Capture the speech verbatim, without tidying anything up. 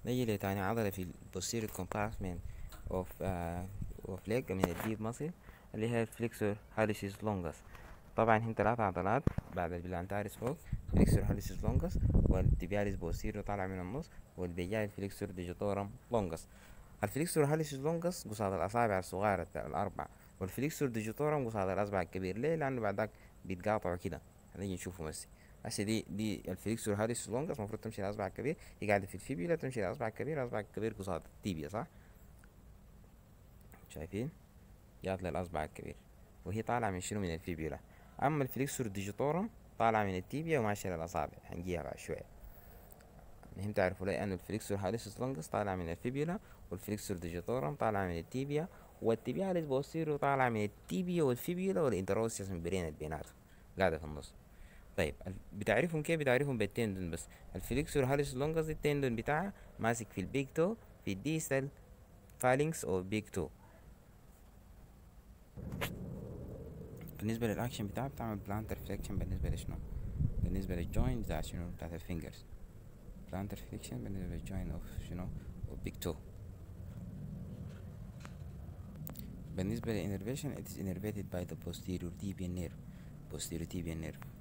نيجي لتاني عضلة في ال posterior compartment of uh, of leg من الديب muscle اللي هي flexor hallucis longus. طبعا هم ثلاث عضلات بعد البلانتاريس فوق، flexor hallucis longus والtibialis posterior طالع من النص والبيجاي flexor digitorum longus. الفليكسور هاليسيس لونجس قصاد الأصابع الصغيرة الأربع، والفليكسور ديجيتورم قصاد الأصبع الكبير. ليه؟ لأنه بعدك بيتقاطعوا كده. هنيجي نشوفه بس. هسه دي دي الفليكسور هاليسيس لونجس المفروض تمشي الأصبع الكبير، هي قاعدة في الفيبيولا تمشي الأصبع الكبير، الأصبع الكبير قصاد التيبيا، صح؟ شايفين؟ جات للأصبع الكبير وهي طالعة من شنو؟ من الفيبيولا. أما الفليكسور ديجيتورم طالعة من التيبيا وماشية للأصابع، هنجيها بعد شوية. مهم تعرفوا ليه أن الفليكسور هاليسيس لونجس طالع من الفيبيولا، والفليكسور ديجيتورم طالع من التيبيا، والتيبياليس بوستيريو طالع من التيبيا والفيبيولا والانتروسيوس من بين البينات قاعدة في النص. طيب بتعرفهم كيف؟ بتعرفهم بالتندون بس. الفليكسور هاليسيس لونجس التندون بتاعها ماسك في البيج تو، في الديستال فالينكس او بيج تو. بالنسبة للأكشن بتاعها بتعمل بلانتر فليكشن. بالنسبة لشنو؟ بالنسبة للجوينت بتاع شنو؟ بتاعت الفينجرز. بلانتر فليكشن بالنسبة للجوينت اوف شنو؟ اوف بيج تو. بالنسبة للإنرفيشن it is innervated by the posterior tibial nerve posterior tibial nerve